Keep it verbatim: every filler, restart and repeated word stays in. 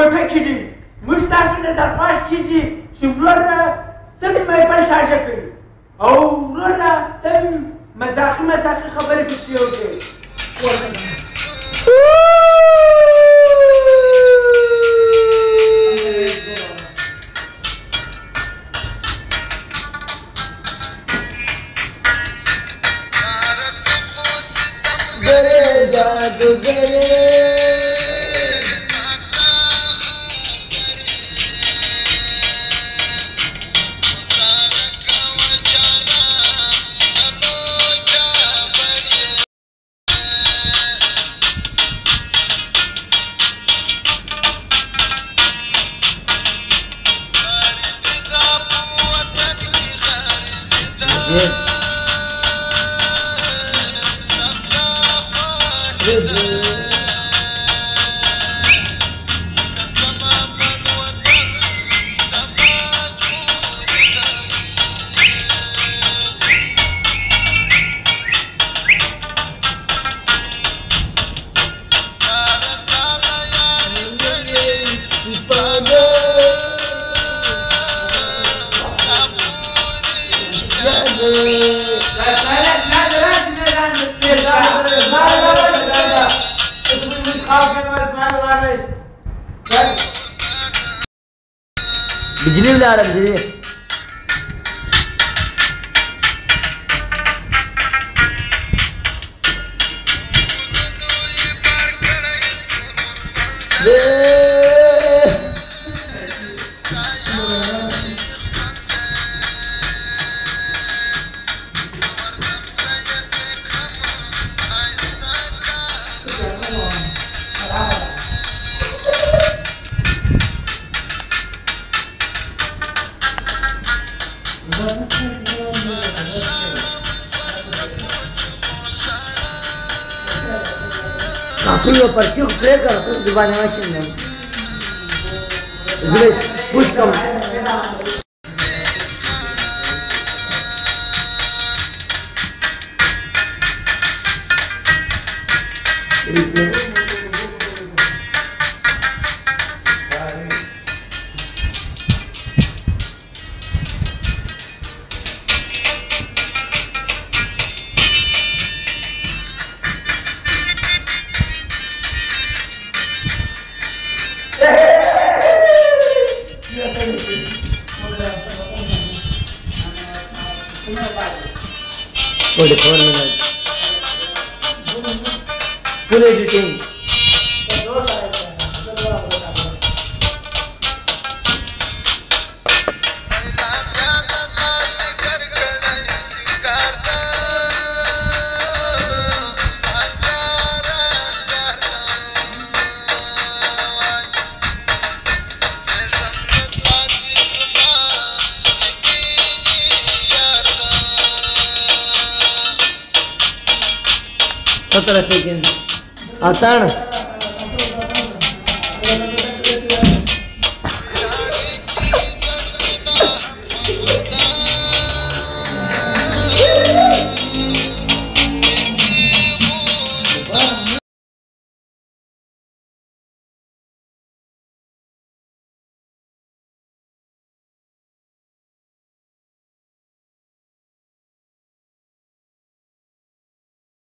کوټه کې دي موږ تاسو نه درخواست کیږي چې وروره سمې محفل تازه کړي او وروره سمې مزاحي مزاحي خبرې پکې وکړي गरे जादूगरे बिजली ला रहा बिजली काफी वो पर्ची प्ले कर तो दीवाने में चलने इसलिए पुश कम forty-four minutes. Full editing. सत्रह सेकेंड आता